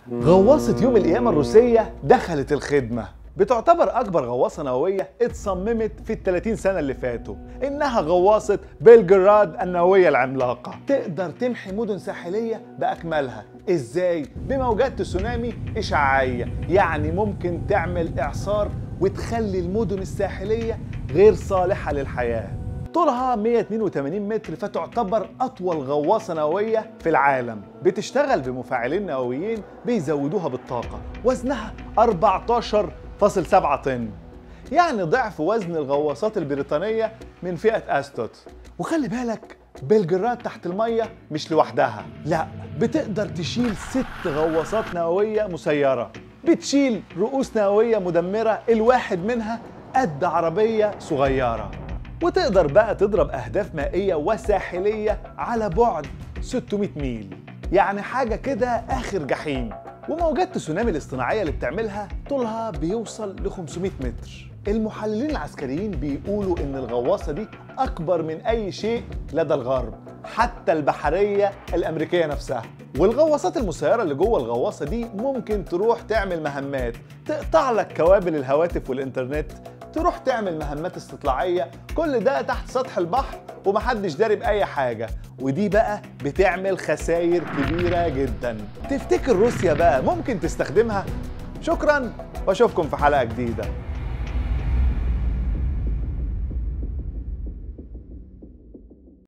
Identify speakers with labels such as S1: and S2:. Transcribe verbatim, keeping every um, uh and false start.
S1: غواصة يوم القيامة الروسية دخلت الخدمة. بتعتبر أكبر غواصة نووية اتصممت في الثلاثين سنة اللي فاتوا. إنها غواصة بلجراد النووية العملاقة، تقدر تمحي مدن ساحلية بأكملها. إزاي؟ بموجات تسونامي إشعاعية، يعني ممكن تعمل إعصار وتخلي المدن الساحلية غير صالحة للحياة. طولها مئة واثنين وثمانين متر، فتعتبر أطول غواصة نووية في العالم. بتشتغل بمفاعلين نوويين بيزودوها بالطاقة. وزنها أربعة عشر فاصلة سبعة طن، يعني ضعف وزن الغواصات البريطانية من فئة أستوت. وخلي بالك، بلجراد تحت المية مش لوحدها، لا، بتقدر تشيل ست غواصات نووية مسيرة. بتشيل رؤوس نووية مدمرة، الواحد منها قد عربية صغيرة. وتقدر بقى تضرب أهداف مائية وساحلية على بعد ستمئة ميل، يعني حاجة كده آخر جحيم. وموجات تسونامي الاصطناعية اللي بتعملها طولها بيوصل ل خمسمئة متر. المحللين العسكريين بيقولوا إن الغواصة دي أكبر من أي شيء لدى الغرب، حتى البحرية الأمريكية نفسها. والغواصات المسيرة اللي جوه الغواصة دي ممكن تروح تعمل مهمات، تقطع لك كوابل الهواتف والإنترنت، تروح تعمل مهمات استطلاعية، كل ده تحت سطح البحر ومحدش داري بأي حاجة. ودي بقى بتعمل خسائر كبيرة جدا. تفتكر روسيا بقى ممكن تستخدمها؟ شكرا، واشوفكم في حلقة جديدة.